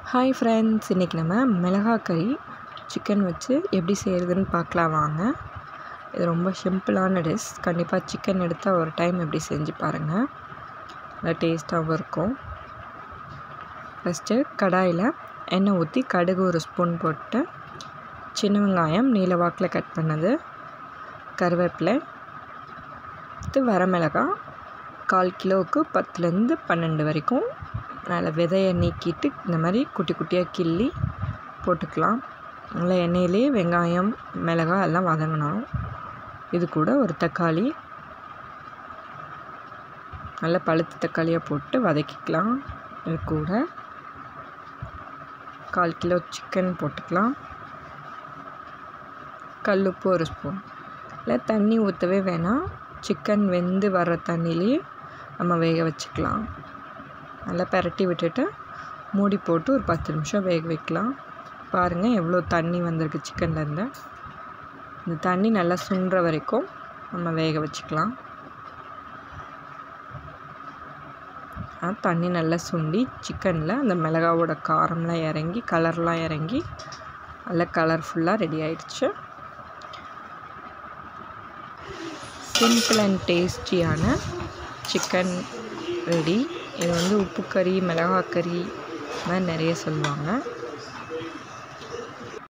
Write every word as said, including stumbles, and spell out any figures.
Hi friends, இன்றைக்கி நம்ம மிளகாய் கறி சிக்கன் வச்சு எப்படி செய்கிறதுன்னு பார்க்கலாம் வாங்க. இது ரொம்ப சிம்பிளான டிஷ். கண்டிப்பாக சிக்கன் எடுத்தால் ஒரு டைம் எப்படி செஞ்சு பாருங்கள், நல்லா டேஸ்ட்டாகவும் இருக்கும். ஃபஸ்ட்டு கடாயில் எண்ணெய் ஊற்றி கடுகு ஒரு ஸ்பூன் போட்டு, சின்ன வெங்காயம் நீல வாக்கில் கட் பண்ணது, கருவேப்பிலை, வரமிளகாய் கால் கிலோவுக்கு பத்துலேருந்து பன்னெண்டு வரைக்கும் நல்லா விதையை நீக்கிட்டு இந்த மாதிரி குட்டி குட்டியாக கிள்ளி போட்டுக்கலாம். நல்லா எண்ணெயிலே வெங்காயம் மிளகாய் எல்லாம் வதங்கணும். இது கூட ஒரு தக்காளி, நல்லா பழுத்த தக்காளியாக போட்டு வதக்கிக்கலாம். இது கூட கால் கிலோ சிக்கன் போட்டுக்கலாம். கல்லுப்பு ஒரு ஸ்பூன். இல்லை தண்ணி ஊற்றவே வேணாம், சிக்கன் வெந்து வர்ற தண்ணியிலே நம்ம வேக வச்சுக்கலாம். நல்லா பரட்டி விட்டுட்டு மூடி போட்டு ஒரு பத்து நிமிஷம் வேக வைக்கலாம். பாருங்கள் எவ்வளோ தண்ணி வந்திருக்கு சிக்கன்லேருந்து. இந்த தண்ணி நல்லா சுண்டுற வரைக்கும் நம்ம வேக வச்சுக்கலாம். தண்ணி நல்லா சுண்டி சிக்கனில் அந்த மிளகாவோட காரம்லாம் இறங்கி கலர்லாம் இறங்கி நல்லா கலர்ஃபுல்லாக ரெடி ஆயிடுச்சு. சிம்பிள் அண்ட் டேஸ்டியான சிக்கன் ரெடி. இது வந்து உப்பு கறி, மிளகாய் கறி மாதிரி நிறைய சொல்லுவாங்க.